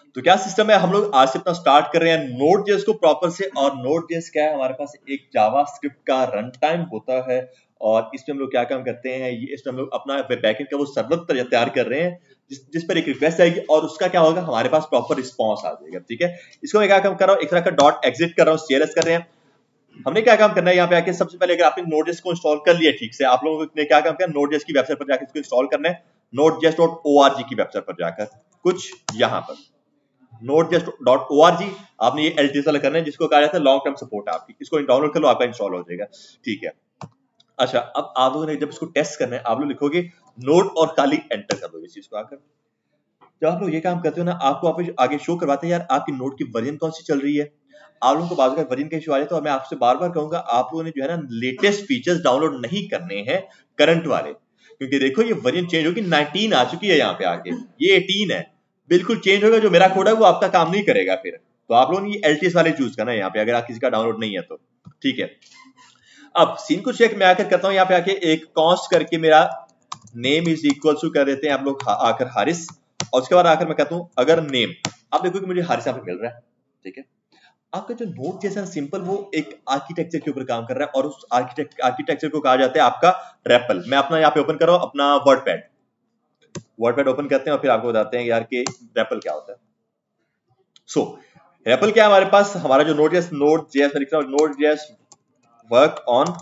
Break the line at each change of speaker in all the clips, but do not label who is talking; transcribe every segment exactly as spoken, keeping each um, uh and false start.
तो क्या सिस्टम है, हम लोग आज से अपना स्टार्ट कर रहे हैं नोड.जेएस को प्रॉपर से। और नोड.जेएस क्या है, हमारे पास एक जावास्क्रिप्ट का रन टाइम होता है और इसमें हम लोग क्या काम करते हैं, ये इसमें हम लोग अपना बैकएंड का वो सर्वर तैयार कर रहे हैं जिस, जिस पर एक रिक्वेस्ट आएगी और उसका क्या होगा, हमारे पास प्रॉपर रिस्पॉन्स आ जाएगा। ठीक है, इसको मैं क्या काम कर रहा हूँ, एक तरह का डॉट एग्जिट कर रहा हूँ, सीएलएस कर रहे हैं। हमने क्या काम करना है, यहाँ पे आके सबसे पहले अगर आपने नोड.जेएस को इंस्टॉल कर लिया ठीक से, आप लोगों ने क्या काम किया, नोड.जेएस की वेबसाइट पर जाकर इसको इंस्टॉल करना है, नोड.जेएस डॉट ओआरजी की वेबसाइट पर जाकर, कुछ यहाँ पर नोड.जेएस डॉट ओआरजी आपने ये एलटी सेलेक्ट करना है, जिसको कहा जाता है लॉन्ग टर्म सपोर्ट है आपकी, इसको डाउनलोड कर लो, आपका इंस्टॉल हो जाएगा। ठीक है, अच्छा अब आप लोगों ने जब इसको टेस्ट करना है, आप लोग लिखोगे नोड और खाली एंटर कर दो इस चीज को आकर। जब आप लोग ये काम करते हो ना, आपको आप आगे शो करवाते हैं यार आपकी नोड की वर्जन कौन सी चल रही है। आप लोगों को बात कर वर्जन का इशू आ जाए तो मैं आपसे बार बार कहूंगा, आप लोगों ने जो है ना लेटेस्ट फीचर्स डाउनलोड नहीं करने हैं करंट वाले, क्योंकि देखो ये वर्जन चेंज होगी, नाइनटीन आ चुकी है यहाँ पे आके, ये एटीन है, बिल्कुल चेंज होगा। जो मेरा कोड है वो आपका काम नहीं करेगा फिर, तो आप लोगों ने ये एलटीएस वाले चूज करना है यहाँ पे, अगर आप किसी का डाउनलोड नहीं है तो। ठीक है, अब सीन को चेक मैं आकर करता हूँ, यहाँ पे आके एक कॉन्स्ट करके मेरा नेम इज इक्वल टू कर देते हैं आप लोग आकर हारिस, और उसके बाद आकर मैं कहता हूँ अगर नेम, आप देखो कि मुझे हारिस यहाँ पे मिल रहा है। ठीक है, आपका जो नोड जैसा सिंपल वो एक आर्किटेक्चर के ऊपर काम कर रहा है और उस आर्किटेक्ट आर्किटेक्चर को कहा जाता है आपका रेपल। मैं अपना यहाँ पे ओपन कर रहा हूँ अपना वर्डपैड, वर्डपैड ओपन करते हैं और फिर आपको बताते हैं यार कि रेपल क्या होता है। सो so, रेपल क्या है हमारे पास, हमारा जो नोड जेएस नोड जेएस में लिख रहा हूँ नोड जेएस वर्क ऑन,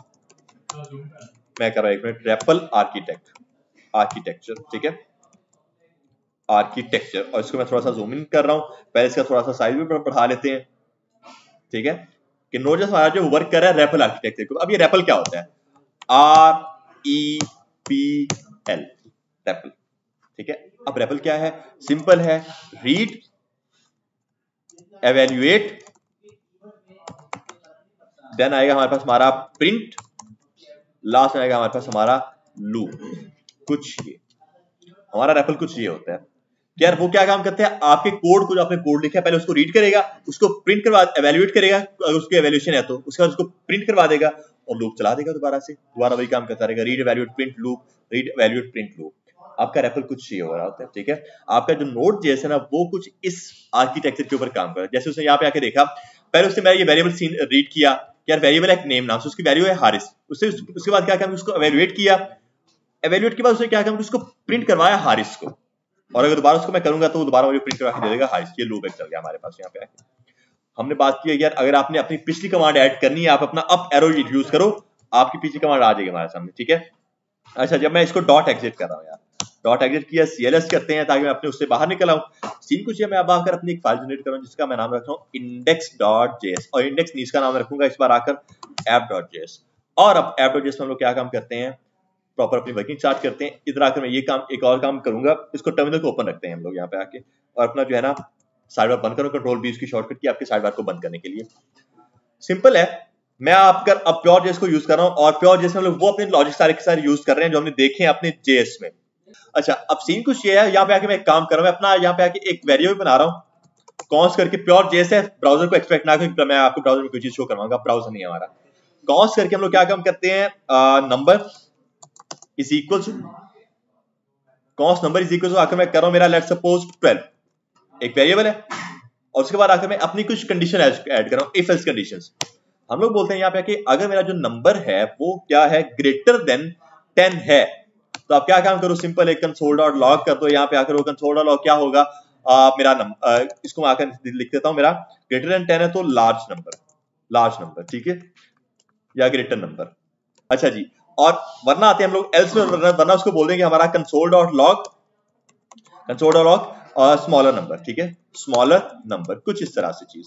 मैं कर रहा हूँ एक मिनट, रेपल आर्किटेक्ट आर्किटेक्चर। ठीक है, आर्किटेक्चर, और इसको मैं थोड़ा सा जूम इन कर रहा हूँ, पहले इसका थोड़ा सा साइज भी बढ़ा लेते हैं। ठीक है, कि नोड जेएस हमारा जो वर्क कर रहा है रेपल आर्किटेक्चर को। अब ये रेपल क्या होता है, R E P L, REPL. ठीक है, अब रेपल क्या है, सिंपल है, रीड एवेल्युएट, देन आएगा हमारे पास हमारा प्रिंट, लास्ट में आएगा हमारे पास हमारा लूप। कुछ ये हमारा रेपल कुछ ये होता है कि यार वो क्या काम करते हैं, आपके कोड को जो आपने कोड लिखा है पहले उसको रीड करेगा, उसको प्रिंट करवा एवेल्युएट करेगा, अगर उसकी एवेल्यूएशन है तो उसके बाद उसको प्रिंट करवा देगा और लूप चला देगा दोबारा से, दोबारा वही काम करता रहेगा, read evaluate print loop, read evaluate print loop. आपका रेपल कुछ ये हो रहा होता है। ठीक है, आपका जो नोड जेएस है ना वो कुछ इस आर्किटेक्चर के ऊपर काम कर रहा है। जैसे उसने यहाँ पे आके देखा, पहले उसने मेरा ये वेरिएबल रीड किया, यार वेरिएबल एक नेम नाम से, उसकी वैल्यू है हारिस, उससे उसके बाद क्या काम, उसको एवेल्युएट किया, एवेल्युएट के बाद उसने क्या काम, उसको प्रिंट करवाया हारिस को, और अगर दोबारा उसको मैं करूंगा तो दोबारा मुझे प्रिंट करवा के दे देगा हारिस। ये लूप एक चल गया हमारे पास यहाँ पे आके। हमने बात की है यार अगर आपने अपनी पिछली कमांड ऐड करनी है, आप अपना अप एरो यूज करो, आपकी पिछली कमांड आ जाएगी हमारे सामने। ठीक है, अच्छा जब मैं इसको डॉट एग्जिट कर रहा हूँ यार, डॉट एग्जिट किया, सीएलएस करते हैं ताकि मैं अपने उससे बाहर निकल आऊं। सीन कुछ है, मैं अब आकर अपनी एक फाइल जनरेट कर रहा हूं जिसका मैं नाम रख रहा हूं index.js, और इंडेक्स नहीं इसका नाम रखूंगा इस बार आकर app.js। और अब app.js में हम लोग क्या काम करते हैं, प्रॉपर अपनी वर्किंग स्टार्ट करते हैं। इधर आकर मैं ये काम एक और काम करूंगा, इसको टर्मिनल को ओपन रखते हैं हम लोग यहाँ पे आके, और अपना जो है ना साइड बार बंद करो, कंट्रोल बी उसकी शॉर्टकट की आपके साइड बार को बंद करने के लिए। सिंपल है, मैं आपका अब प्योर जेएस को यूज कर रहा हूं, और प्योर जेएस में हम लोग वो अपने लॉजिक सारे के सारे यूज कर रहे हैं जो हमने देखे हैं अपने जेएस में। अच्छा अब सीन कुछ ये है, यहाँ पे आके मैं एक काम कर रहा हूं, अपना यहाँ पे आके एक वेरिएबल बना रहा हूँ कॉन्स करके, प्योर जेएस है, ब्राउजर को एक्सपेक्ट ना करें, मैं आपको ब्राउजर में कोई चीज शो करवाऊंगा, ब्राउजर नहीं है हमारा। कॉन्स करके हम लोग क्या काम करते हैं, number is equal to, const number is equal to आकर मैं कर रहा हूं मेरा लेट सपोज ट्वेल्व, एक वेरिएबल है, और उसके बाद आकर मैं अपनी कुछ कंडीशन ऐड कर रहा हूं, इफ एल्स कंडीशंस। हम लोग बोलते हैं यहाँ पे कि अगर मेरा जो नंबर है वो क्या है, ग्रेटर देन टेन है, तो आप क्या काम करो, सिंपल एक कंसोल डॉट लॉग कर दो। यहाँ पे आकर वो कंसोल डॉट लॉग क्या होगा, आ, मेरा नंबर, इसको मैं आकर लिख देता हूं, मेरा ग्रेटर देन टेन है तो लार्ज नंबर, लार्ज नंबर। ठीक है, या ग्रेटर नंबर। अच्छा जी, और वरना आते हैं हम लोग एल्स में, वरना उसको बोल देंगे हमारा console dot log, console dot log और स्मॉलर नंबर। ठीक है, स्मॉलर नंबर, कुछ इस तरह से चीज।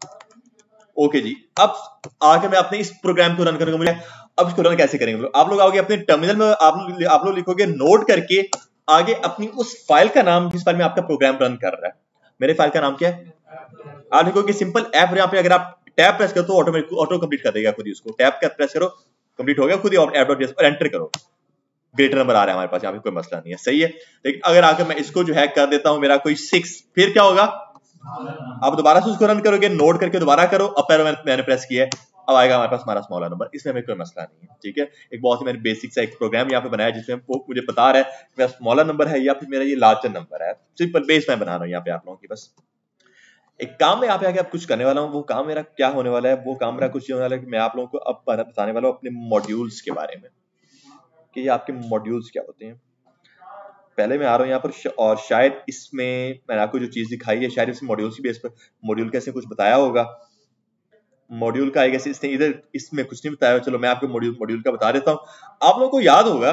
ओके जी, अब आगे मैं अपने इस प्रोग्राम को रन करूंगा। मुझे अब इसको रन कैसे करेंगे, आप लोग आओगे अपने टर्मिनल में, आप आप लोग लिखोगे नोट करके आगे अपनी उस फाइल का नाम जिस फाइल में आपका प्रोग्राम रन कर रहा है। मेरे फाइल का नाम क्या है, आप लिखोगे सिंपल ऐप। यहाँ पे अगर आप टैब प्रेस करो तो ऑटोमेटिक ऑटो कंप्लीट कर देगा खुद ही, उसको टैब कर प्रेस करो, कंप्लीट हो गया खुद ही, ऐप.जेएस पर एंटर करो, ग्रेटर नंबर आ रहा है हमारे पास, यहाँ पे कोई मसला नहीं है, सही है। लेकिन अगर आकर मैं इसको जो है कर देता हूं मेरा कोई सिक्स, फिर क्या होगा, आप दोबारा से उसको रन करोगे, नोट करके दोबारा करो, अप एरो मैंने प्रेस किया है, अब आएगा हमारे पास हमारा स्मॉलर नंबर, इसमें हमें कोई मसला नहीं है, ठीक है। एक बहुत ही मैंने बेसिक सा एक प्रोग्राम यहाँ पे बनाया जिसमें वो मुझे बता रहा है मेरा स्मॉलर नंबर है या फिर मेरा ये लार्जर नंबर है। सिंपल बेस मैं बना रहा हूँ यहाँ पे आप लोगों की। बस एक काम में यहाँ पे आके आप कुछ करने वाला हूँ, वो काम मेरा क्या होने वाला है, वो काम मेरा कुछ होने वाला है कि मैं आप लोगों को अब बताने वाला हूँ अपने मॉड्यूल्स के बारे में कि ये आपके मॉड्यूल्स क्या होते हैं। पहले मैं आ रहा हूँ यहाँ पर और शायद इसमें मैंने आपको जो चीज दिखाई है शायद इसमें मॉड्यूल्स की बेस पर मॉड्यूल कैसे कुछ बताया होगा। मॉड्यूल का आई इसने इधर इसमें कुछ नहीं बताया, चलो मैं आपको मॉड्यूल मॉड्यूल का बता देता हूँ। आप लोगों को याद होगा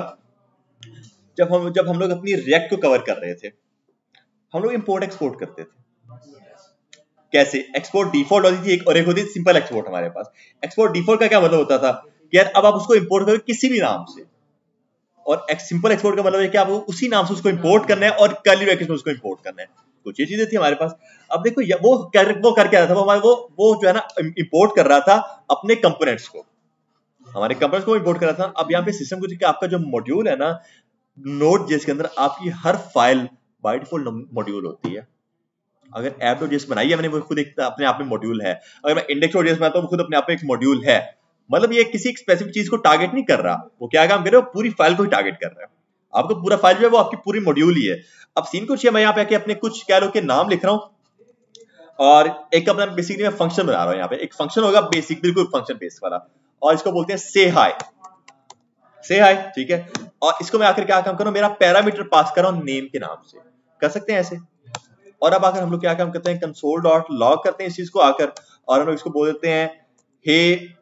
जब हम जब हम लोग अपनी रिएक्ट को कवर कर रहे थे, हम लोग इंपोर्ट एक्सपोर्ट करते थे। कैसे? एक्सपोर्ट डिफॉल्ट होती थी एक और एक होती थी सिंपल एक्सपोर्ट। हमारे पास एक्सपोर्ट डिफॉल्ट का क्या मतलब होता था कि यार अब आप उसको इंपोर्ट करो किसी भी नाम से, और एक सिंपल एक्सपोर्ट का मतलब है कि आपको उसी नाम से उसको इंपोर्ट करना है और कर्ली ब्रैकेट में उसको इंपोर्ट करना है। कुछ ये चीजें थी हमारे पास। अब देखो वो कर वो कर क्या रहा था, वो हमारे वो वो जो है ना इंपोर्ट कर रहा था अपने कंपोनेंट्स को, हमारे कंपोनेंट्स को इंपोर्ट कर रहा था। अब यहाँ पे सिस्टम कुछ आपका जो मॉड्यूल है ना नोड जेएस के अंदर आपकी हर फाइल बाय डिफॉल्ट मॉड्यूल होती है। अगर ऐप डॉट जेएस बनाई है मैंने वो खुद एक अपने आप में मॉड्यूल है। अगर मैं इंडेक्स डॉट जेएस बनाता हूं वो खुद अपने आप में एक मॉड्यूल है। मतलब ये किसी स्पेसिफिक चीज को टारगेट नहीं कर रहा, वो क्या काम कर रहा है, वो पूरी फाइल को ही टारगेट कर रहा है। आपको पूरा फाइल जो है वो आपकी पूरी मॉड्यूल ही है। अब सीन कुछ है, मैं यहाँ पे आके अपने कुछ कह लो के नाम लिख रहा हूं और एक अपना बेसिकली मैं फंक्शन बना रहा हूं। यहाँ पे एक फंक्शन होगा बेसिक, बिल्कुल फंक्शन बेस वाला, और इसको बोलते हैं से हाई। से हाई, ठीक है। और इसको मैं आकर क्या काम कर रहा हूं, मेरा पैरामीटर पास कर रहा हूं नेम के नाम से, कर सकते हैं ऐसे। और अब आकर हम लोग क्या काम करते हैं, कंसोल डॉट लॉग करते हैं इस चीज को आकर, और हम लोग इसको बोल देते हैं hey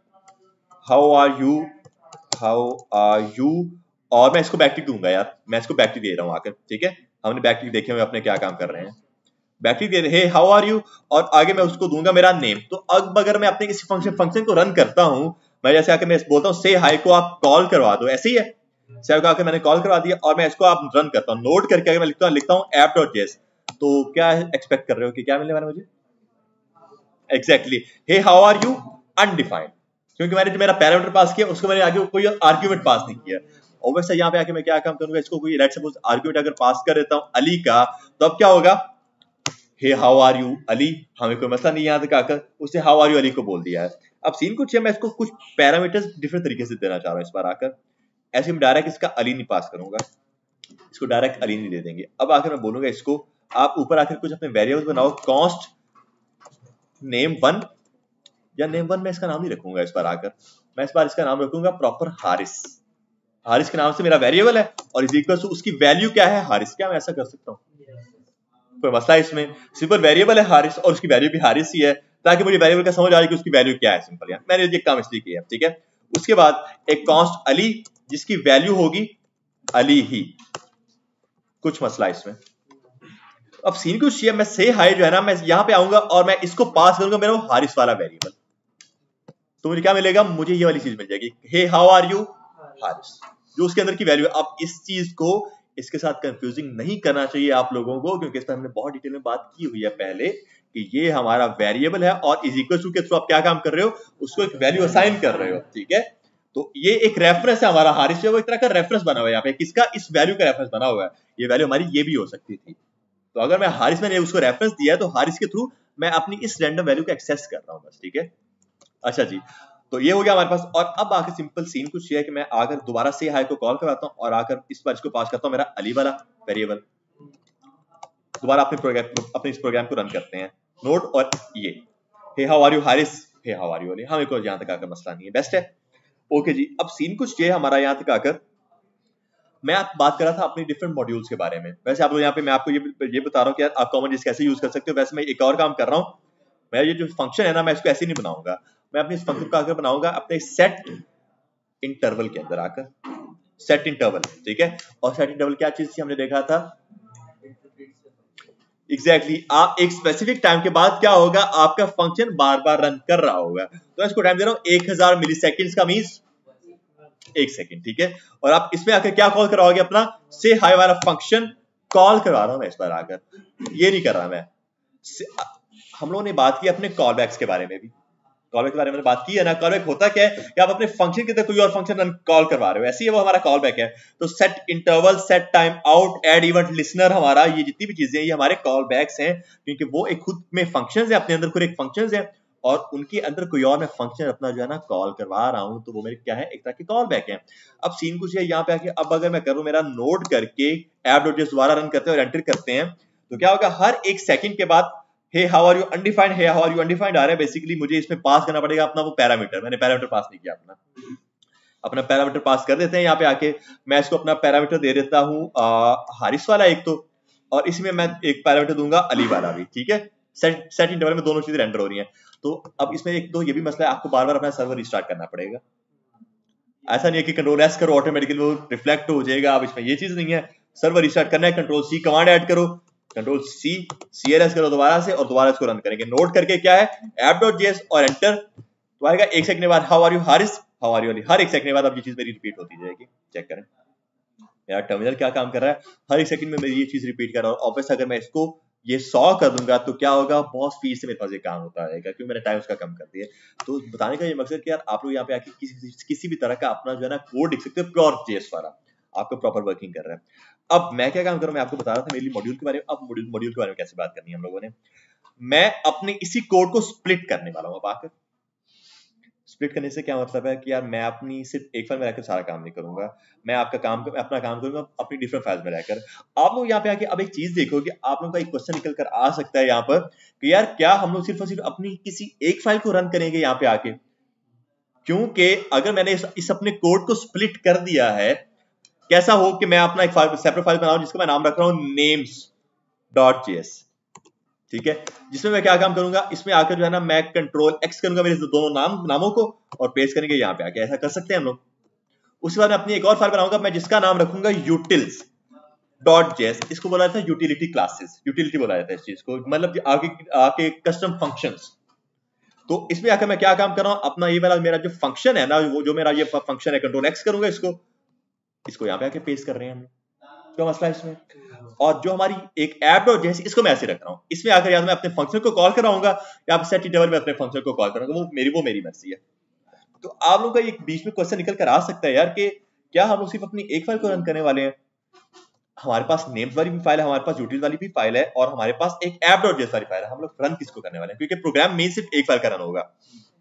how are you, how are you, और मैं इसको बैकटिक दूंगा यार, मैं इसको बैकटिक दे रहा हूं आकर, ठीक है। हमने बैकटिक देखे हुए अपने क्या काम कर रहे हैं, बैकटिक दे रहे हे हाउ आर यू, और आगे मैं उसको दूंगा मेरा नेम। तो अब अगर मैं अपने किसी फंक्शन फंक्शन को रन करता हूं, मैं जैसे आकर मैं बोलता हूं से हाई को आप कॉल करवा दो, ऐसे ही है। से हाई को आकर मैंने कॉल करवा दिया और मैं इसको आप रन करता हूं, नोट करके अगर मैं लिखता हूं लिखता हूं ऐप डॉट जेएस, तो क्या एक्सपेक्ट कर रहे हो कि क्या मिलने वाला मुझे? Exactly hey how are you undefined, क्योंकि मैंने जो मेरा पैरामीटर पास किया उसको मैंने आगे कोई आर्गुमेंट पास नहीं किया। और वैसे यहाँ पे आके मैं क्या काम करूंगा, इसको कोई लेट्स सपोज आर्गुमेंट अगर पास कर देता हूं अली का, तो अब क्या होगा, hey how are you Ali, हमें कोई मसला नहीं यहाँ तक आकर उसने हाउ आर यू अली को बोल दिया है। अब सीन कुछ है, मैं इसको कुछ पैरामीटर्स डिफरेंट तरीके से देना चाह रहा हूँ इस बार आकर। ऐसे मैं डायरेक्ट इसका अली नहीं पास करूंगा, इसको डायरेक्ट अली नहीं दे देंगे। अब आकर मैं बोलूंगा इसको आप ऊपर आकर कुछ अपने वेरिएबल्स बनाओ, कॉन्स्ट नेम वन, या नेम वन मैं इसका नाम नहीं रखूंगा इस बार आकर, मैं इस बार इसका नाम रखूंगा प्रॉपर हारिस। हारिस के नाम से मेरा वेरिएबल है और इज इक्वल टू उसकी वैल्यू क्या है हारिस। क्या मैं ऐसा कर सकता हूँ? कोई मसला है इसमें? सिंपल वेरिएबल है हारिस और उसकी वैल्यू भी हारिस ही है, ताकि मुझे वेरिएबल का समझ आ जाए कि उसकी वैल्यू क्या है। सिंपल यार मैंने ये काम इसलिए किया, ठीक है। उसके बाद एक कॉन्स्ट अली जिसकी वैल्यू होगी अली ही, कुछ मसला इसमें। अब सीन कुछ है, मैं से हाई जो है ना मैं यहां पे आऊंगा और मैं इसको पास करूंगा मेरा वो हारिस वाला वेरिएबल, तो मुझे क्या मिलेगा, मुझे ये वाली चीज मिल जाएगी hey how are you Haris, जो उसके अंदर की वैल्यू। अब इस चीज को इसके साथ कंफ्यूजिंग नहीं करना चाहिए आप लोगों को, क्योंकि इस पर हमने बहुत डिटेल में बात की हुई है पहले कि ये हमारा वेरिएबल है और इज इक्वल टू के थ्रू आप क्या काम कर रहे हो, उसको एक वैल्यू असाइन कर रहे हो, ठीक है। तो ये एक रेफरेंस है हमारा, हारिस जो वो एक तरह का रेफरेंस बना हुआ है यहाँ पे, किसका, इस वैल्यू का रेफरेंस बना हुआ है। ये वैल्यू हमारी ये भी हो सकती थी, तो अगर मैं हारिस मैंने उसको रेफरेंस दिया है तो हारिस के थ्रू मैं अपनी इस रैंडम वैल्यू को एक्सेस कर रहा हूं बस, ठीक है। अच्छा जी, तो ये हो गया हमारे पास। और अब आकर सिंपल सीन कुछ ये है कि मैं आकर दोबारा से हाई को कॉल करवाता हूं और आकर इस बार इसको पास करता हूं मेरा अली वाला वेरिएबल। दोबारा अपने प्रोग्राम अपने इस प्रोग्राम को रन करते हैं, नोट और ये hey how are you Haris, hey how are you Ali, हमें कोई यहां तक आकर मसला नहीं है, बेस्ट है। ओके जी, अब सीन कुछ ये हमारा यहां तक आकर मैं आप बात कर रहा था अपनी डिफरेंट मॉड्यूल्स के बारे में। वैसे आप लोग यहाँ पे मैं आपको ये ये बता रहा हूँ कि यार आप कॉमन जिस कैसे यूज कर सकते हो। वैसे मैं एक और काम कर रहा हूँ, मैं ये जो फंक्शन है ना मैं इसको ऐसे नहीं बनाऊंगा, मैं अपने इस फंक्शन को आकर बनाऊंगा अपने सेट इंटरवल के अंदर आकर, सेट इंटरवल, ठीक है। और सेट इंटरवल क्या चीज थी हमने देखा था, एग्जैक्टली exactly, आप एक स्पेसिफिक टाइम के बाद क्या होगा, आपका फंक्शन बार बार रन कर रहा होगा। तो इसको टाइम दे रहा हूँ एक हजार मिली सेकेंड का मीन्स एक सेकंड, ठीक है। और आप इसमें आकर क्या कॉल करवाओगे, अपना से हाई वाला फंक्शन कॉल करवा रहा हूं मैं इस बार आकर, ये नहीं कर रहा मैं। हम लोगों ने बात की अपने कॉलबैक्स के बारे में भी, कॉलबैक के बारे में बात की है ना। कॉलबैक होता क्या है कि आप अपने फंक्शन के अंदर कोई और फंक्शन रन कॉल करवा रहे हो, ऐसे ही वो हमारा कॉलबैक है। तो set interval, set time out, add event listener, हमारा ये जितनी भी चीजें ये हमारे कॉलबैक्स हैं, क्योंकि वो एक खुद में फंक्शंस है, अपने अंदर खुद एक फंक्शंस है और उनके अंदर कोई और मैं फंक्शन अपना जो है ना कॉल करवा रहा हूं, तो वो मेरे क्या है, एक तरह के कॉल बैक है। अब सीन कुछ है यहाँ पे आके, अब अगर मैं करूं मेरा नोड करके ऐप डॉट जेएस दोबारा रन करते हैं और एंटर करते हैं, तो क्या होगा, हर एक सेकंड के बाद hey how are you undefined, hey how are you undefined आ रहा है। बेसिकली मुझे इसमें पास करना पड़ेगा अपना वो पैरामीटर, मैंने पैरामीटर पास नहीं किया अपना अपना पैरामीटर पास कर देते हैं यहाँ पे आके। मैं इसको अपना पैरामीटर दे देता हूँ हारिस वाला एक तो, और इसमें मैं एक पैरामीटर दूंगा अली वाला भी, ठीक है। सेट सेट इंटरवल में दोनों चीजें रेंडर हो रही हैं। तो अब इसमें एक तो ये भी मसला है, आपको बार बार अपना सर्वर रिस्टार्ट करना पड़ेगा। ऐसा नहीं है कि कंट्रोल एस करो ऑटोमेटिकली वो रिफ्लेक्ट हो जाएगा, अब इसमें ये चीज नहीं है। सर्वर रिस्टार्ट करना है, कंट्रोल सी कमांड ऐड करो, कंट्रोल सी सीएलएस करो दोबारा से, और दोबारा इसको रन करेंगे। नोट करके क्या है ऐप डॉट जेएस और एंटर, तो आएगा एक सेकंड के बाद how are you Haris, how are you Ali. हर एक सेकंड के बाद अब ये चीज मेरी रिपीट होती जाएगी। चेक करें मेरा टर्मिनल क्या काम कर रहा है, हर एक सेकंड में मेरी ये चीज रिपीट कर रहा है। और ऑब्वियस अगर मैं इसको ये सौ कर दूंगा तो क्या होगा, बहुत स्पीड से मेरे पास ये काम होता रहेगा, क्योंकि मैंने टाइम उसका कम कर दिया। तो बताने का ये मकसद कि यार आप लोग यहाँ पे आके किसी किसी भी तरह का अपना जो है ना कोड लिख सकते हो, प्योर जेएस वाला आपको प्रॉपर वर्किंग कर रहा है। अब मैं क्या काम करूं, मैं आपको बता रहा था मेरी मॉड्यूल के बारे में। अब मॉड्यूल मॉड्यूल के बारे में कैसे बात करनी है हम लोगों ने, मैं अपने इसी कोड को स्प्लिट करने वाला हूं। अब आकर स्प्लिट करने से क्या मतलब है कि यार मैं अपनी सिर्फ एक फाइल में रहकर सारा काम नहीं करूंगा, मैं आपका काम अपना काम करूंगा अपनी डिफरेंट फाइल्स में रहकर। आप लोग यहाँ पे आके अब एक चीज देखो कि आप लोगों का एक क्वेश्चन निकल कर आ सकता है यहाँ पर कि यार क्या हम लोग सिर्फ और सिर्फ अपनी किसी एक फाइल को रन करेंगे यहाँ पे आके, क्योंकि अगर मैंने इस, इस अपने कोड को स्प्लिट कर दिया है, कैसा हो कि मैं अपना एक फाइल सेपरेट फाइल बनाऊं जिसका मैं नाम रख रहा हूं नेम्स डॉट जेएस, ठीक है। जिसमें मैं क्या काम करूंगा, इसमें आकर जो है ना मैं कंट्रोल एक्स करूंगा मेरे दोनों नाम नामों को और पेस्ट करेंगे यहाँ पे आके, ऐसा कर सकते हैं हम लोग। उसके बाद मैं अपनी एक और फाइल बनाऊंगा मैं जिसका नाम रखूंगा यूटिल्स डॉट जेएस। इसको बोला जाता है यूटिलिटी क्लासेस, यूटिलिटी बोला जाता है इस चीज को, मतलब आगे आके कस्टम फंक्शंस। तो इसमें आकर मैं क्या काम कर रहा हूं, अपना ये वाला मेरा जो फंक्शन है ना, वो जो मेरा ये फंक्शन है, कंट्रोल एक्स करूंगा इसको, इसको यहाँ पे आके पेस्ट कर रहे हैं हम, क्या मसला है इसमें। और जो हमारी एक ऐप डॉट जेएस इसको मैं ऐसे रख रहा हूं, इसमें आकर या तो मैं अपने फंक्शन को कॉल कराऊंगा या आप सेट इंटरवल में अपने फंक्शन को कॉल करूंगा, वो मेरी वो मेरी मर्जी है। तो आप लोगों का एक बीच में क्वेश्चन निकल कर आ सकता है यार कि क्या हम लोग सिर्फ अपनी एक फाइल को रन करने वाले हैं। हमारे पास नेम्स वाली भी फाइल है, हमारे पास यूटिल वाली भी फाइल है, और हमारे पास एक ऐप डॉट जेएस वाली फाइल है। हम लोग रन किसको करने वाले हैं, क्योंकि प्रोग्राम में सिर्फ एक फाइल का रन होगा।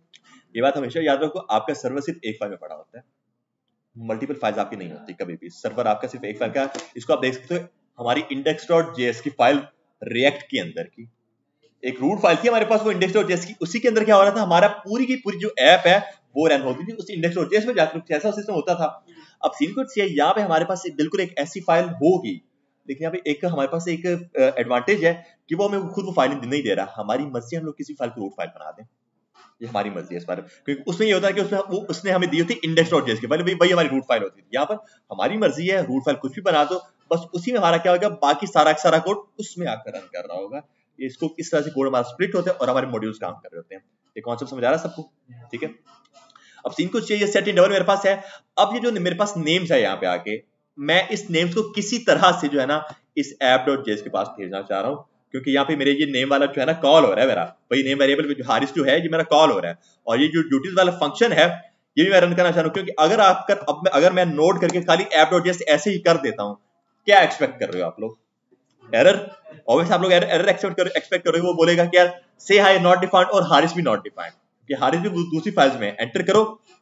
ये बात हमेशा याद रखो, आपका सर्वर सिर्फ एक फाइल में पड़ा होता है, मल्टीपल फाइल्स आपकी नहीं होती कभी भी। सर्वर आपका सिर्फ एक फाइल का, इसको आप देख सकते हो हमारी इंडेक्स डॉट जेएस की फाइल रिएक्ट के अंदर की एक रूट फाइल थी हमारे पास, वो इंडेक्स डॉट जेएस की, उसी के अंदर क्या हो रहा था, हमारा पूरी की पूरी जो ऐप है वो रन होती थी उस इंडेक्स डॉट जेएस में जाकर, ऐसा सिस्टम होता था। अब सीन कुछ ये यहाँ पे हमारे पास बिल्कुल एक ऐसी फाइल होगी, लेकिन यहाँ पे एक हमारे पास एक एडवांटेज है कि वो हमें खुद वो फाइल नहीं दे रहा, हमारी मर्जी हम लोग किसी फाइल को रूट फाइल बना दें, ये हमारी मर्जी है इस बारे में। क्योंकि उसमें ये होता है कि उसमें वो उसने हमें दी होती इंडेक्स डॉट जेएस की फाइल, वही हमारी रूट फाइल होती थी। यहाँ पर हमारी मर्जी है, रूट फाइल कुछ भी बना दो, बस उसी में हमारा क्या होगा, बाकी सारा सारा कोड उसमें आकर रन कर रहा होगा। इसको इस तरह से कोड हमारा स्प्लिट होता है और हमारे मॉड्यूल्स काम कर रहे होते हैं। ये कॉन्सेप्ट समझ आ रहा है सबको, ठीक है। अब सीन कुछ चाहिए, सेट इंटरवल मेरे पास है। अब ये जो मेरे पास नेम्स है यहाँ पे आके, मैं इस नेम्स को किसी तरह से जो है ना इस ऐप डॉट जेएस के पास भेजना चाह रहा हूँ, क्योंकि यहाँ पे मेरे ये नेम वाला जो है ना कॉल हो रहा है, मेरा वही नेम वेरिएबल जो हारिस जो है ये मेरा कॉल हो रहा है, और ये जो ड्यूटीज वाला फंक्शन है ये भी मैं रन करना चाह रहा हूँ। क्योंकि अगर आप कर, अब मैं, अगर मैं नोट करके खाली ऐप डॉट जेएस ऐसे ही कर देता हूँ, क्या एक्सपेक्ट कर रहे हो आप लोग, एरर। ऑब्वियसली आप लोग एरर एरर एक्सपेक्ट कर एक्सपेक्ट कर रहे हो, वो बोलेगा कि यार से हाई नॉट डिफाइंड और हारिस भी नॉट डिफाइंड, कि हारिस भी दूसरी फाइल्स में एंटर करो,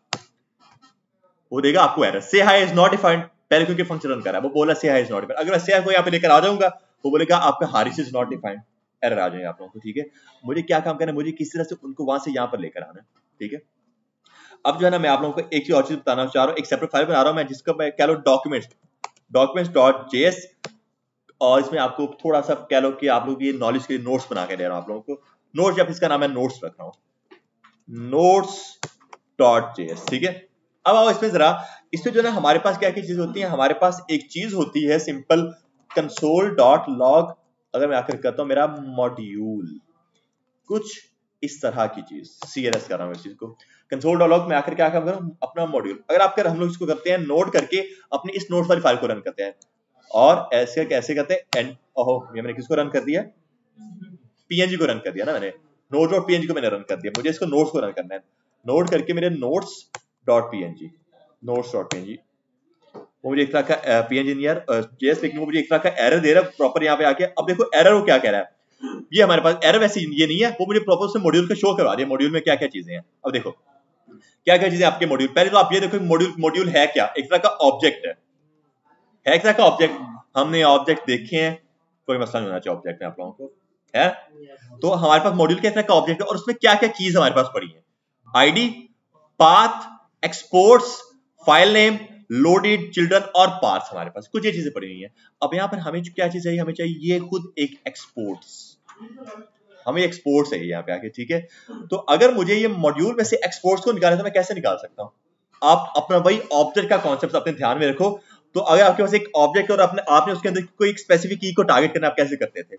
वो देगा आपको एरर, से हाई इज नॉट डिफाइंड, पहले क्योंकि फंक्शन रन कर रहा है वो बोला से हाई इज नॉट डिफाइंड। अगर मैं से हाई को यहाँ पे लेकर आ जाऊंगा वो बोलेगा आपका Haris is not defined, error आ जाएगा आप लोगों को, ठीक है। मुझे क्या काम करना है, मुझे किस तरह से उनको वहां से यहाँ पर लेकर आना है, ठीक है। अब जो है ना मैं आप लोगों को एक चीज और चीज बताना चाह रहा हूँ, एक सेपरेट फाइल बना रहा हूँ मैं जिसका मैं कह लो डॉक्यूमेंट्स डॉक्यूमेंट्स डॉट जेएस, और इसमें आपको थोड़ा सा कह लो कि आप लोग ये नॉलेज के लिए नोट्स बना के दे रहा हूँ आप लोगों को। नोट्स, जब इसका नाम है नोट्स रख रहा हूँ, नोट्स डॉट जेएस, ठीक है। अब आओ इसमें जरा, इसमें जो है ना हमारे पास क्या क्या चीज होती है, हमारे पास एक चीज होती है सिंपल कंसोल डॉट लॉग। अगर मैं आकर करता हूं मेरा मॉड्यूल, कुछ इस तरह की चीज, सीएलएस कर रहा हूं इस चीज को, कंसोल डॉट लॉग में आकर क्या काम कर रहा हूं, अपना मॉड्यूल। अगर आप कर हम लोग इसको करते हैं नोट करके अपनी इस नोट वाली फाइल को रन करते हैं, और ऐसे कैसे करते हैं, एंड ओहो ये मैंने किसको रन कर दिया, पीएनजी को रन कर दिया ना मैंने, नोट डॉट पीएनजी को मैंने रन कर दिया, मुझे इसको नोट्स को रन करना है। नोट करके मेरे notes dot PNG, notes dot PNG, वो मुझे एक तरह का पीएनजी नियर जेएस, लेकिन वो मुझे एक तरह का एरर दे रहा है प्रॉपर यहाँ पे आके। अब देखो एरर वो क्या कह रहा है, ये हमारे पास एरर वैसे ये नहीं है, वो मुझे प्रॉपर उसमें मॉड्यूल का शो करवा दिया, मॉड्यूल में क्या क्या चीजें हैं। अब देखो क्या क्या चीजें आपके मॉड्यूल, पहले तो आप ये देखो मॉड्यूल मॉड्यूल है क्या, एक तरह का ऑब्जेक्ट है, है एक तरह का ऑब्जेक्ट। हमने ऑब्जेक्ट देखे हैं, कोई मसला नहीं होना चाहिए ऑब्जेक्ट में आप लोगों को, है। तो हमारे पास मॉड्यूल के तरह का ऑब्जेक्ट है और उसमें क्या क्या चीज हमारे पास पड़ी है, ID, path, exports, file name, loaded, children और पार्ट्स, हमारे पास कुछ ये चीजें पड़ी हुई हैं। अब यहाँ पर हमें क्या चीज चाहिए, हमें चाहिए ये खुद एक एक्सपोर्ट्स, हमें एक्सपोर्ट्स चाहिए यहाँ पे आके, ठीक है। तो अगर मुझे ये मॉड्यूल में से एक्सपोर्ट्स को निकालना है तो मैं कैसे निकाल सकता हूँ, आप अपना वही ऑब्जेक्ट का कॉन्सेप्ट अपने ध्यान में रखो। तो अगर आपके पास एक ऑब्जेक्ट और अपने आपने उसके अंदर कोई एक स्पेसिफिक की को टारगेट करना, आप कैसे करते थे,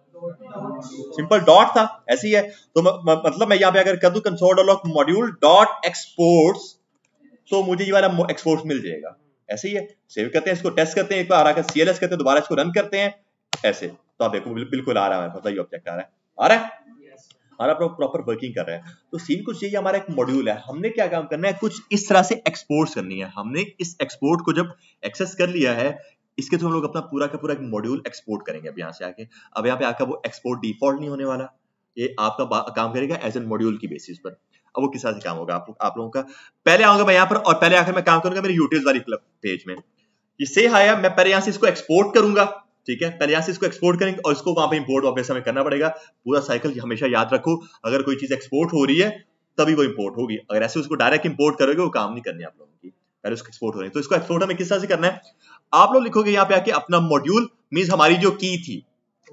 सिंपल डॉट था, ऐसे ही है। तो म, म, मतलब मैं यहाँ पे अगर कर दूं console log module dot exports, तो मुझे ये वाला एक्सपोर्ट्स मिल जाएगा, ऐसे ही है। सेव करते हैं इसको, टेस्ट करते हैं, एक बार आकर सीएलएस करते हैं, दोबारा इसको रन करते हैं ऐसे, तो आप देखो बिल्कुल आ रहा है, मतलब ये ऑब्जेक्ट आ रहा है, आ रहा है हमारा प्रॉपर वर्किंग कर रहा है। तो सीन कुछ यही, हमारा एक मॉड्यूल है, हमने क्या काम करना है, कुछ इस तरह से एक्सपोर्ट करनी है। हमने इस एक्सपोर्ट को जब एक्सेस कर लिया है, इसके थ्रू हम लोग अपना पूरा का पूरा एक मॉड्यूल एक्सपोर्ट करेंगे। अब यहाँ से आके, अब यहाँ पे आकर वो एक्सपोर्ट डिफॉल्ट नहीं होने वाला, ये आपका काम करेगा एज एन मॉड्यूल की बेसिस पर। अब वो किस तरह से काम होगा आप, आप लोगों का, पहले आऊंगा मैं यहाँ पर और पहले आकर मैं काम करूंगा मेरे यूटिल्स वाली पेज में। ये से हाया, मैं पहले यहाँ से इसको एक्सपोर्ट करूंगा, ठीक है, पहले यहाँ से इसको एक्सपोर्ट करेंगे और इसको वहां पे इंपोर्ट वापस हमें करना पड़ेगा। पूरा साइकिल हमेशा याद रखो, अगर कोई चीज एक्सपोर्ट हो रही है तभी वो इंपोर्ट होगी, अगर ऐसे उसको डायरेक्ट इंपोर्ट करोगे वो काम नहीं करनी आप लोगों की, पहले उसको एक्सपोर्ट हो रही है। तो इसको एक्सपोर्ट हमें किस तरह से करना है, आप लोग लिखोगे यहाँ पे आके अपना मॉड्यूल मींस हमारी जो की थी,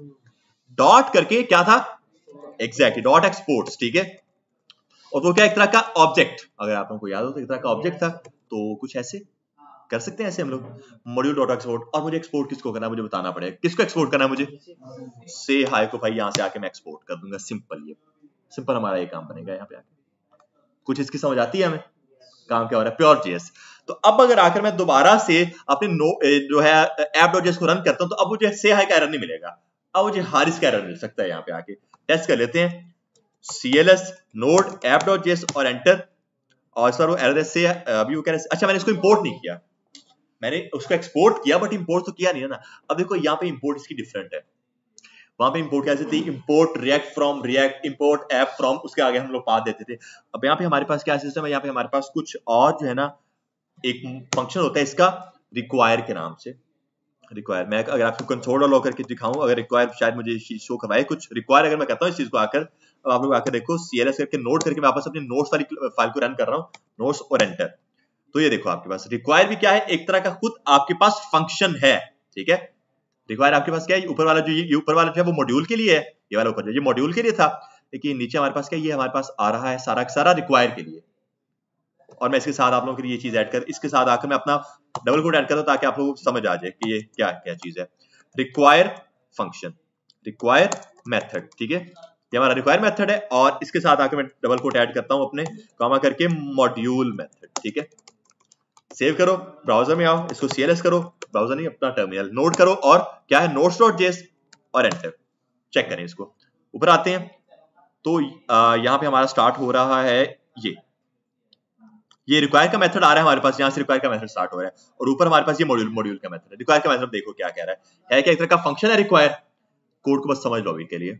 डॉट करके क्या था, एग्जैक्टली डॉट एक्सपोर्ट्स, ठीक है। और वो क्या, एक तरह का ऑब्जेक्ट, अगर आप लोगों को याद हो तो एक तरह का ऑब्जेक्ट था। तो कुछ ऐसे कर सकते हैं, ऐसे हम लोग मॉड्यूल डॉट एक्सपोर्ट, और मुझे एक्सपोर्ट किसको करना है मुझे बताना पड़ेगा, किसको एक्सपोर्ट करना है मुझे, से हाई को भाई यहाँ से आके मैं एक्सपोर्ट कर दूंगा, सिंपल, ये सिंपल हमारा ये काम बनेगा। यहाँ पे आके कुछ इसकी समझ आती है हमें, काम क्या हो रहा है, प्योर जेएस। तो अब अगर आकर मैं दोबारा से अपने नो जो है ऐप डॉट जेएस को रन करता हूँ, तो अब मुझे से हाई का एरर नहीं मिलेगा, अब मुझे हारिस का एरर मिल सकता है। यहाँ पे आके टेस्ट कर लेते हैं, CLS node app dot JS और एंटर, और सर वो एरर से अभी वो कह रहे, अच्छा मैंने इसको इंपोर्ट नहीं किया, मैंने उसको एक्सपोर्ट किया बट इंपोर्ट तो किया नहीं है ना। अब देखो यहाँ पे इंपोर्ट इसकी डिफरेंट है, वहां पे इंपोर्ट कैसे थी, import React from React, import app from, उसके आगे हम लोग पाथ देते थे। अब यहाँ पे हमारे पास क्या सिस्टम है, यहाँ पे हमारे पास कुछ और जो है ना एक फंक्शन होता है इसका रिक्वायर के नाम से, रिक्वायर। मैं अगर आपको कंट्रोल लॉक करके दिखाऊं, अगर रिक्वायर शायद मुझे शो करवाए कुछ रिक्वायर, अगर मैं कहता हूँ इस चीज को आकर, अब आप लोग आकर देखो सीएलएस करके नोट करके मैं वापस अपने नोट्स वाली फाइल को रन कर रहा हूँ, नोट्स और एंटर। तो ये देखो आपके पास रिक्वायर भी क्या है, एक तरह का खुद आपके पास फंक्शन है, ठीक है। रिक्वायर आपके पास क्या है, ऊपर वाला जो ये ऊपर वाला जो है वो मॉड्यूल के लिए है, ये वाला ऊपर जो ये मॉड्यूल के लिए था, लेकिन नीचे हमारे पास क्या, ये हमारे पास आ रहा है सारा का सारा रिक्वायर के लिए। और मैं इसके साथ आप लोगों के लिए ये चीज ऐड कर, इसके साथ आकर मैं अपना डबल कोट ऐड करता हूं ताकि आप लोगों को समझ आ जाए कि ये क्या क्या चीज है। रिक्वायर फंक्शन, रिक्वायर मेथड, ठीक है, ये हमारा रिक्वायर मेथड है, और इसके साथ आकर मैं डबल कोट ऐड करता हूं अपने कॉमा करके मॉड्यूल मेथड, ठीक है। सेव करो, ब्राउजर में आओ, इसको सीएलएस करो, ब्राउजर नहीं अपना टर्मिनल, नोट करो, और क्या है नोट्स डॉट जेएस और एंटर, चेक करें इसको। ऊपर आते हैं तो यहाँ पे हमारा स्टार्ट हो रहा है, ये ये रिक्वायर का मेथड आ रहा है हमारे पास, यहाँ से रिक्वायर का मेथड स्टार्ट हो रहा है, और ऊपर हमारे पास ये मॉड्यूल मॉड्यूल का मेथड है। रिक्वायर का मेथड देखो क्या कह रहा है, है क्या एक तरह का फंक्शन है रिक्वायर, कोड को बस समझ लो अभी के लिए,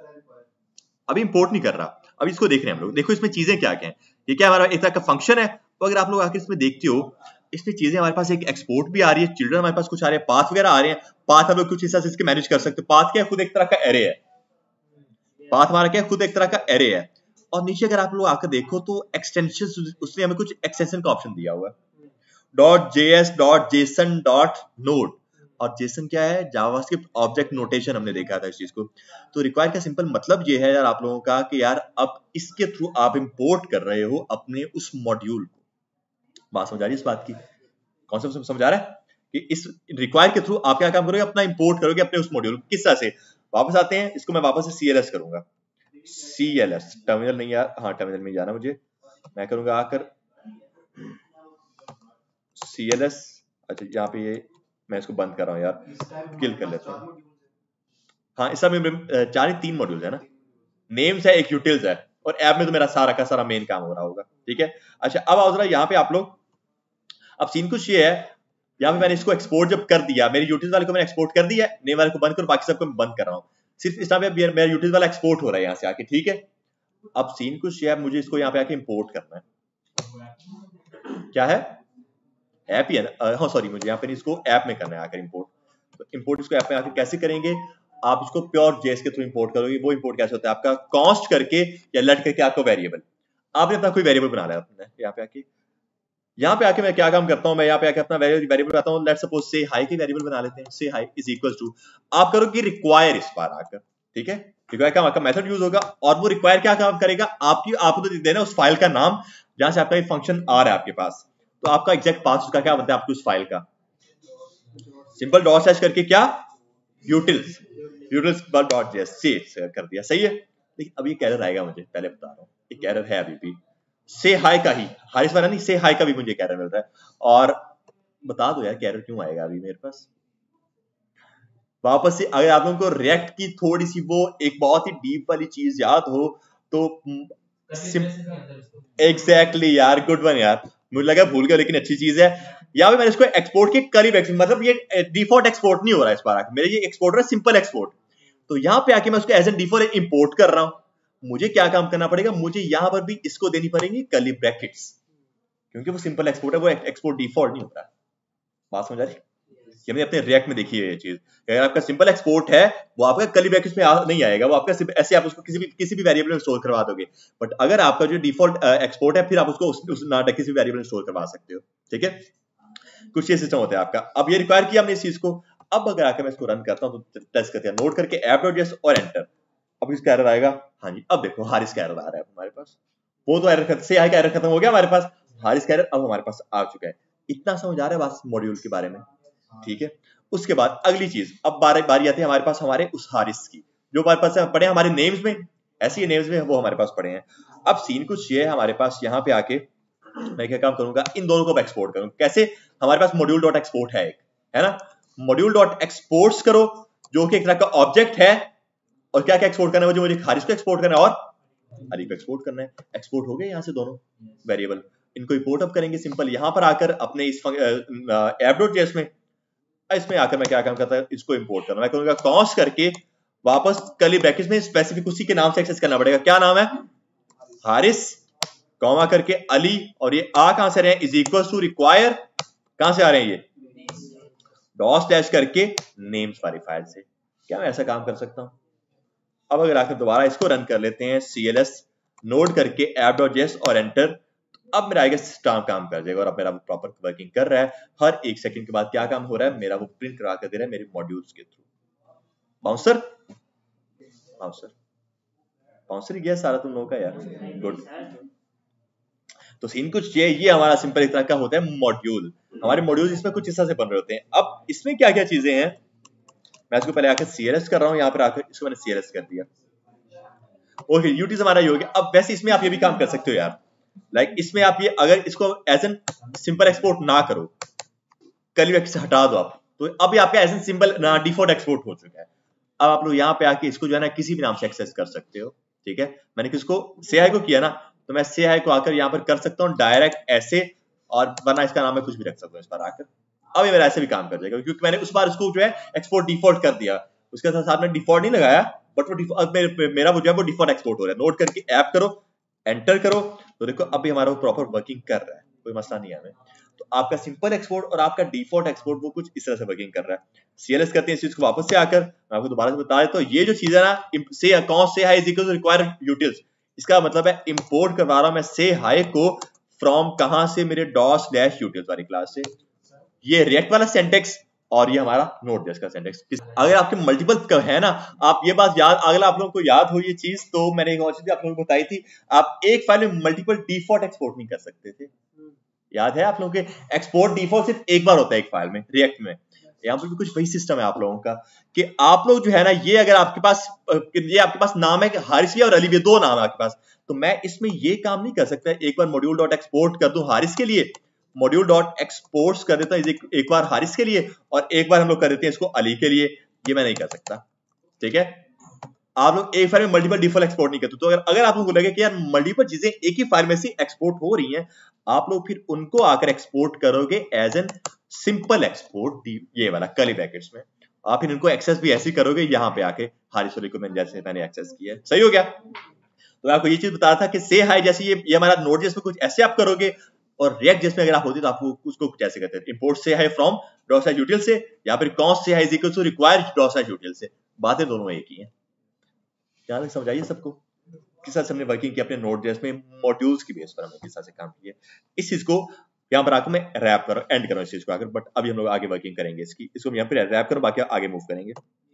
अभी इंपोर्ट नहीं कर रहा, अभी इसको देख रहे हैं हम लोग। देखो इसमें चीजें क्या क्या है, ये क्या हमारा एक तरह का फंक्शन है। तो अगर आप लोग आकर इसमें देखते हो, इसमें चीजें हमारे पास एक एक्सपोर्ट भी आ रही है, चिल्ड्रन हमारे पास कुछ आ रहे हैं, पाथ वगैरह आ रहे हैं। पाथ हम लोग कुछ हिस्सा से इसके मैनेज कर सकते हो, पाथ क्या है, खुद एक तरह का एरे है, पाथ हमारा क्या है, खुद एक तरह का एरे है। और नीचे अगर आप लोग आकर देखो तो एक्सटेंशन, उसने हमें कुछ एक्सटेंशन का ऑप्शन दिया हुआ है, dot JS dot JSON dot node, और जेसन क्या है, जावास्क्रिप्ट ऑब्जेक्ट नोटेशन, हमने देखा था इस चीज को। तो रिक्वायर का सिंपल मतलब ये है यार आप लोगों का कि यार अब इसके थ्रू आप इंपोर्ट कर रहे हो अपने उस मॉड्यूल को। बात समझ आ रही है इस बात की, कॉन्सेप्ट समझ आ रहा है कि इस रिक्वायर के थ्रू आप क्या काम करोगे, अपना इंपोर्ट करोगे अपने उस मॉड्यूल को। किस तरह से, वापस आते हैं, इसको मैं वापस से सीएलएस करूंगा, सीएलएस टर्मिनल नहीं यार, हाँ टर्मिनल में जाना मुझे, मैं करूंगा आकर सीएलएस, अच्छा यहाँ पे ये मैं इसको बंद कर रहा हूँ यार, किल कर लेता हूँ। हाँ इस समय चार ही तीन मॉड्यूल्स है ना, नेम्स है, एक यूटिल्स है, और ऐप में तो मेरा सारा का सारा मेन काम हो रहा होगा, ठीक है। अच्छा अब आओ जरा यहाँ पे आप लोग, अब सीन कुछ ये है, यहाँ पे मैंने इसको एक्सपोर्ट जब कर दिया, मेरी यूटिल्स वाले को मैंने एक्सपोर्ट कर दिया, नेम वाले को बंद कर, बाकी सबको मैं बंद कर रहा हूँ। सिर्फ इस टाइम पे मेरा यूटिल्स वाला एक्सपोर्ट हो रहा है यहाँ से आके, ठीक है। अब सीन कुछ है, मुझे इसको यहाँ पे आके इंपोर्ट करना है। क्या है? ऐप ही है ना, हाँ सॉरी, मुझे यहाँ पे इसको ऐप में करना है आकर इंपोर्ट। तो इंपोर्ट इसको ऐप में आकर कैसे करेंगे? आप इसको प्योर जेएस के थ्रू इंपोर्ट करोगे। वो इंपोर्ट कैसे होता है? आपका कॉन्स्ट करके या लेट करके आपको वेरिएबल, आपने अपना कोई वेरिएबल बना लिया अपने यहाँ पे आके। यहाँ पे आके मैं क्या काम करता हूँ, मैं यहाँ पे आके अपना वेरिएबल बनाता हूँ। लेट्स सपोज से हाई के वेरिएबल बना लेते हैं। से हाई इज इक्वल टू, आप करोगे रिक्वायर इस बार आकर, ठीक है। रिक्वायर का आपका मेथड यूज होगा और वो रिक्वायर क्या काम करेगा, आपकी आपको तो देना उस फाइल का नाम जहां से आपका ये फंक्शन आ रहा है आपके पास। तो आपका एग्जैक्ट पाथ उसका क्या बनता है आपकी उस फाइल का, सिंपल डॉट स्लैश करके क्या, यूटिल्स यूटिल्स डॉट जेएस से कर दिया, सही है। लेकिन अभी एक एरर आएगा, मुझे पहले बता रहा हूँ, एक एरर है अभी भी। से हाई का ही, हारिस वाला नहीं, से हाई का भी मुझे एरर मिल रहा है। और बता दो यार एरर क्यों आएगा अभी मेरे पास। वापस से अगर आप लोगों को रिएक्ट की थोड़ी सी वो एक बहुत ही डीप वाली चीज याद हो तो एग्जैक्टली यार, गुड वन यार, मुझे लगा भूल गया लेकिन अच्छी चीज है। यहाँ पे मैंने इसको एक्सपोर्ट के करीब, मतलब ये डिफॉल्ट एक्सपोर्ट नहीं हो रहा है इस बार आके, मेरे ये एक्सपोर्ट है सिंपल एक्सपोर्ट। तो यहाँ पे आके मैं उसको एज ए डिफॉल्ट इंपोर्ट कर रहा हूँ। मुझे क्या काम करना पड़ेगा, मुझे यहाँ पर भी इसको देनी पड़ेगी कर्ली ब्रैकेट्स, क्योंकि वो सिंपल एक्सपोर्ट है, वो एक्सपोर्ट डिफॉल्ट नहीं होता है। बात समझ आ रही? ये मैंने अपने रिएक्ट में देखी है ये चीज। अगर आपका सिंपल एक्सपोर्ट है वो आपका कर्ली ब्रैकेट्स में नहीं आएगा, वो आपका ऐसे आप उसको किसी भी किसी भी वेरिएबल में स्टोर करवा दोगे। बट अगर आपका जो डिफॉल्ट एक्सपोर्ट है फिर आप उसको उस, उस किसी भी वेरिएबल में स्टोर करवा सकते हो, ठीक है। कुछ ये सिस्टम होता है आपका। अब ये रिक्वायर किया हमने इस चीज को। अब अगर आकर मैं इसको रन करता हूँ तो टेस्ट करते हैं, नोट करके app.js और एंटर। अब इसका एरर आएगा, हाँ जी, अब देखो हारिस का एरर आ रहा है हमारे पास। वो तो एरर से आएगा, एरर खत्म हो गया हमारे पास, हारिस का एरर अब हमारे पास आ चुका है। इतना समझ आ रहा है बात मॉड्यूल के बारे में, ठीक है। उसके बाद अगली चीज, अब बारी बारी आती है हमारे पास हमारे उस हारिस की, जो हमारे पास पढ़े हमारे नेम्स में, ऐसे ही नेम्स में वो हमारे पास पढ़े हैं। अब सीन कुछ ये है हमारे पास, यहाँ पे आके मैं क्या काम करूंगा, इन दोनों को एक्सपोर्ट करूंगा। कैसे? हमारे पास मॉड्यूल डॉट एक्सपोर्ट है एक, है ना। मॉड्यूल डॉट एक्सपोर्ट्स करो जो कि एक तरह का ऑब्जेक्ट है, और क्या क्या एक्सपोर्ट करना है, मुझे हारिस को एक्सपोर्ट करना है और अली को एक्सपोर्ट करना है। एक्सपोर्ट हो गए यहाँ से दोनों वेरिएबल, इनको इंपोर्ट अप करेंगे सिंपल यहाँ पर आकर अपने इस app.js में। इसमें आकर मैं क्या काम करता है, इसको इंपोर्ट करना, मैं करूंगा कॉन्स्ट करके वापस कर्ली ब्रैकेट्स में स्पेसिफिक उसी के नाम से एक्सेस करना पड़ेगा। क्या नाम है? हारिस, कॉमा करके अली, और ये आ कहां से रहे हैं, इज इक्वल टू रिक्वायर, कहां से आ रहे हैं ये, डॉट स्लैश करके नेम्स वाली फाइल से। क्या मैं ऐसा काम कर सकता हूं? अब अगर आकर दोबारा इसको रन कर लेते हैं, cls नोड करके app.js और एंटर। अब मेरा आएगा सिस्टम काम कर जाएगा और अब मेरा प्रॉपर वर्किंग कर रहा है। हर एक सेकंड के बाद क्या काम हो रहा है, मेरा वो प्रिंट करा कर दे रहा है मेरे मॉड्यूल्स के थ्रू। बाउंसर बाउंसर बाउंसर गया सारा तुम लोगों का यार, गुड। तो सीन कुछ ये ये हमारा सिंपल एक तरह का होता है मॉड्यूल। हमारे मॉड्यूल इसमें कुछ इस तरह से बन रहे होते हैं। अब इसमें क्या क्या चीजें हैं, मैं इसको पहले आकर सीएलएस कर रहा हूं, यहाँ पर आकर इसको मैंने सीएलएस कर दिया। ओके, यूटीज हमारा ये हो गया। अब वैसे इसमें आप ये भी काम कर सकते हो यार, लाइक like, इसमें आप ये अगर इसको एज एन सिंपल एक्सपोर्ट ना करो, कर्ली ब्रैकेट से हटा दो आप, तो अभी आपका as an simple default export हो चुका है। अब आप लोग यहाँ पे आके इसको जो है ना किसी भी नाम से एक्सेस कर सकते हो, ठीक है। मैंने किसको, सेहाई को किया ना, तो मैं सेहाई को आकर यहाँ पर कर सकता हूँ डायरेक्ट ऐसे, और वरना इसका नाम मैं कुछ भी रख सकता हूँ इस पर आकर। अब ये मेरा ऐसे भी काम कर जाएगा क्योंकि मैंने उस बार उसको जो है एक्सपोर्ट डिफॉल्ट कर दिया, उसके साथ में डिफॉल्ट नहीं लगाया, बट वो अब मेरे, मेरा वो जो है वो डिफॉल्ट एक्सपोर्ट हो रहा है। नोट करके ऐप करो, एंटर करो, तो देखो अभी हमारा वो प्रॉपर वर्किंग कर रहा है, कोई मसला नहीं है हमें। तो आपका सिंपल एक्सपोर्ट और आपका डिफॉल्ट एक्सपोर्ट वो कुछ इस तरह से वर्किंग कर रहा है। सीएलएस करते हैं इस चीज को वापस से आकर, मैं आपको दोबारा से बता देता हूं, ये जो चीज है ना, say const say hi is equal to require utils, इसका मतलब है इंपोर्ट करवा रहा हूं मैं से हाई को फ्रॉम कहां से, मेरे डॉट स्लैश यूटिल्स वाली क्लास से। ये रिएक्ट वाला सिंटेक्स और ये हमारा नोड.जेएस का सिंटेक्स। अगर आपके मल्टीपल है ना, आप ये बात याद, अगर आप लोगों को याद हो ये चीज, तो मैंने एक और चीज आप लोगों को बताई थी, आप एक फाइल में मल्टीपल डिफॉल्ट एक्सपोर्ट नहीं कर सकते थे। याद है आप लोगों के, एक्सपोर्ट डिफॉल्ट सिर्फ एक बार होता है एक फाइल में रिएक्ट में। यहाँ पर भी कुछ वही सिस्टम है आप लोगों का कि आप लोग जो है ना, ये अगर आपके पास ये आपके पास नाम है कि हारिस और अली, दो नाम है आपके पास, तो मैं इसमें ये काम नहीं कर सकता एक बार मॉड्यूल डॉट एक्सपोर्ट कर दूं हारिस के लिए, मॉड्यूल डॉट एक्सपोर्ट्स कर देता हूं एक बार हारिस के लिए, और एक बार हम लोग कर देते हैं इसको अली के लिए। ये मैं नहीं कर सकता, ठीक है। आप लोग एक फाइल में मल्टीपल डिफॉल्ट एक्सपोर्ट नहीं करते। तो अगर अगर आप लोगों को लगे कि यार मल्टीपल चीजें एक ही फाइल में से एक्सपोर्ट हो रही हैं, आप लोग फिर उनको आकर एक्सपोर्ट करोगे एज एन सिंपल एक्सपोर्ट, ये वाला कर्ली ब्रैकेट्स में। आप इनको एक्सेस भी ऐसे करोगे यहाँ पे आके हारिस रिकमेंड जैसे मैंने एक्सेस किया है। सही हो गया। तो मैं आपको ये चीज बताया था कि से हाई जैसे ये ये हमारा नोड जेएस में कुछ ऐसे आप करोगे, और रिएक्ट जेएस में अगर आप होती तो आपको उसको कुछ ऐसे कहते हैं, import say hi from dot slash util से, या फिर const say hi is equal to required dot slash util से। बातें दोनों एक ही हैं। ध्यान से समझाइए सबको किस तरह से हमने वर्किंग की अपने नोड जेएस में मॉड्यूल्स की बेस पर हमने किस तरह से काम किया। इस चीज को यहाँ पर आकर मैं रैप करो एंड करो इस चीज को आकर, बट अभी हम लोग आगे वर्किंग करेंगे इसकी, इसको यहाँ पे रैप करो, बाकी आगे मूव करेंगे।